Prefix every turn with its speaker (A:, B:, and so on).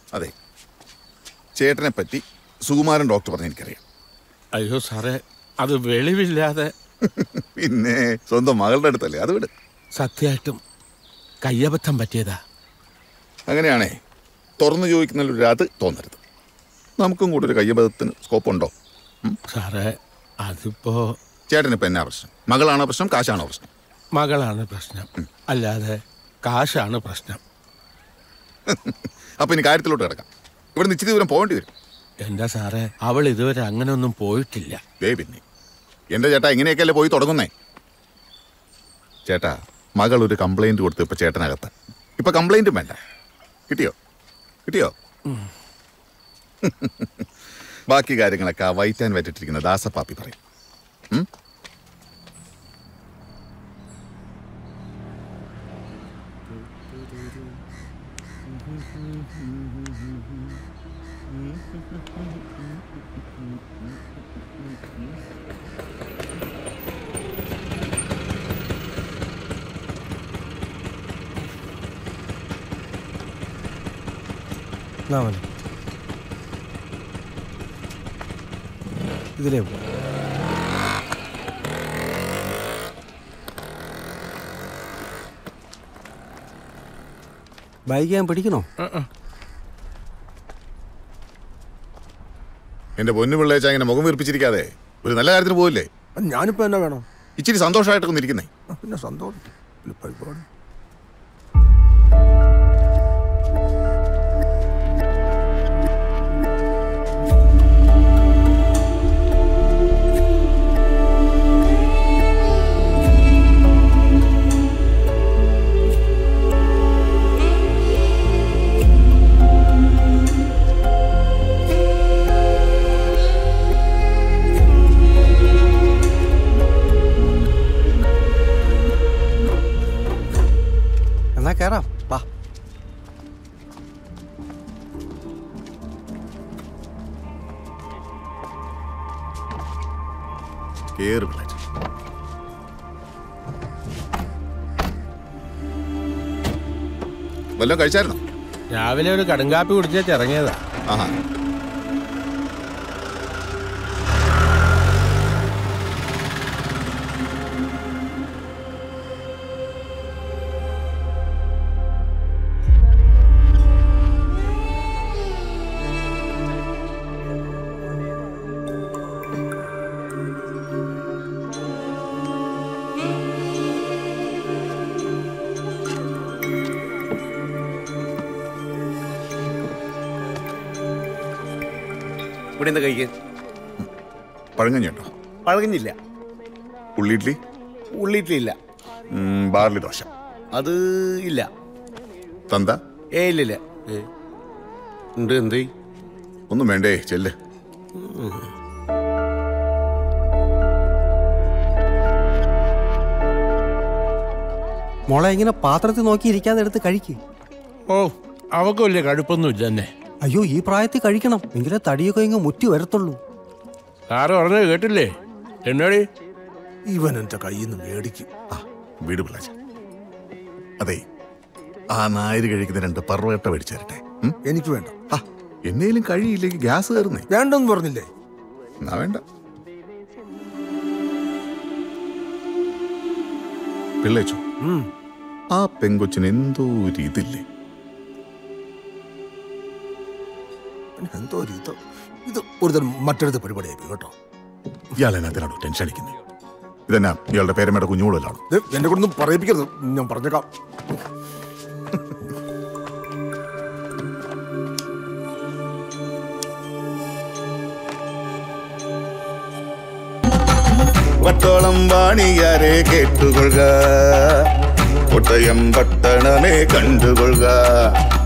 A: അതെ, ചേട്ടനെ പറ്റി സുകുമാരൻ ഡോക്ടർ പറഞ്ഞ എനിക്കറിയാം.
B: അയ്യോ സാറേ, അത് വെളിവില്ലാതെ.
A: പിന്നെ സ്വന്തം മകളുടെ അടുത്തല്ലേ, അത് വിട്.
B: സത്യമായിട്ടും കയ്യബദ്ധം പറ്റിയതാ.
A: അങ്ങനെയാണേ തുറന്നു ചോദിക്കുന്നതിലൊരു അത് തോന്നരുത്. നമുക്കും കൂടെ ഒരു കയ്യബദ്ധത്തിന് സ്കോപ്പുണ്ടോ?
B: സാറേ അതിപ്പോ
A: ചേട്ടനിപ്പോ എന്നാ പ്രശ്നം? മകളാണോ പ്രശ്നം, കാശാണോ പ്രശ്നം?
B: മകളാണ് പ്രശ്നം, അല്ലാതെ കാശാണ് പ്രശ്നം.
A: അപ്പൊ ഇനി കാര്യത്തിലോട്ട് കിടക്കാം. ഇവിടെ നിശ്ചിത ദൂരം പോകേണ്ടി വരും.
B: എന്താ സാറേ, അവൾ ഇതുവരെ അങ്ങനെ ഒന്നും പോയിട്ടില്ല.
A: പിന്നെ എന്റെ ചേട്ടാ ഇങ്ങനെയൊക്കെയല്ലേ പോയി തുടങ്ങുന്നേ. ചേട്ടാ, മകൾ ഒരു കംപ്ലൈന്റ് കൊടുത്ത് ഇപ്പൊ ചേട്ടനകത്ത്. ഇപ്പൊ കംപ്ലൈന്റും വേണ്ട. കിട്ടിയോ? ബാക്കി കാര്യങ്ങളൊക്കെ വൈറ്റാൻ വറ്റിട്ടിരിക്കുന്ന ദാസപ്പാപ്പി പറയും.
C: ഇതിലേ ബൈക്ക് ഞാൻ പിടിക്കണോ?
A: എന്റെ പൊന്നു പിള്ളേച്ച ഇങ്ങനെ മുഖം വീർപ്പിച്ചിരിക്കാതെ ഒരു നല്ല കാര്യത്തിന് പോയില്ലേ?
C: ഞാനിപ്പോ എന്നാ വേണം?
A: ഇച്ചിരി സന്തോഷമായിട്ടൊക്കെ ഇരിക്കുന്നേ.
C: പിന്നെ സന്തോഷം. കേറാം, വാ.
A: കേറ് പിള്ളേച്ച. വല്ലതും കഴിച്ചായിരുന്നോ?
B: രാവിലെ ഒരു കടുങ്കാപ്പി കുടിച്ചേച്ച് ഇറങ്ങിയതാ.
A: ആഹാ.
D: ഇവിടെ എന്താ കഴിക്കാൻ?
A: പഴങ്കഞ്ഞിയുണ്ടോ?
D: പഴകഞ്ഞില്ല.
A: ഉള്ളിഡ്ലി?
D: ഉള്ളിഡ്ലി ഇല്ല.
A: ബാർലി ദോശ?
D: അത് ഇല്ല.
A: തന്ത?
D: ഇല്ല. ഉണ്ട്. എന്തേ?
A: ഒന്നും വേണ്ടേ, ചെല്ല്.
C: മോളെ ഇങ്ങനെ പാത്രത്തിൽ നോക്കി ഇരിക്കാതെ എടുത്ത് കഴിക്ക്.
B: ഓ, അവക്ക് വലിയ കടുപ്പൊന്നും ഇല്ല തന്നെ.
C: അയ്യോ, ഈ പ്രായത്തിൽ കഴിക്കണം, എങ്കിലേ തടിയൊക്കെ ഇങ്ങ് മുറ്റി വരത്തുള്ളൂ.
B: സാറ് പറഞ്ഞത് കേട്ടില്ലേ? എന്നോടി
D: ഇവൻ എന്റെ കയ്യിൽ നിന്ന് മേടിക്കും.
A: വീട് പിള്ളേച്ച. അതെ, ആ നായര് കഴിക്കുന്ന 2 പറവേട്ട മേടിച്ചു തരട്ടെ.
D: എനിക്ക് വേണ്ട.
A: എന്നേലും കഴിയില്ലെങ്കിൽ ഗ്യാസ് കയറുന്നേ.
D: വേണ്ടെന്ന് പറഞ്ഞില്ലേ?
A: എന്നാ വേണ്ട. പിള്ളേച്ചോ, ആ പെങ്കൊച്ചിന് എന്തോ ഒരു ഇതില്ലേ?
D: എന്തോ ഒരു ഇത് ഒരു മറ്റൊരു പരിപാടിയായി കേട്ടോ.
A: ഇയാളെന്നതിനാണോ ടെൻഷൻ അടിക്കുന്നത്? ഇതെന്നാ ഇയാളുടെ പേരമ്മയുടെ കുഞ്ഞുകൂടലാണോ?
D: എന്നെ കൊണ്ടൊന്നും പറയിപ്പിക്കരുത്, ഞാൻ പറഞ്ഞേക്കാം.
A: പട്ടോളം വാണിയാരെ കേട്ടുകൊള്ളുക, കോട്ടയം പട്ടണമേ കണ്ടുകൊള്ളുക.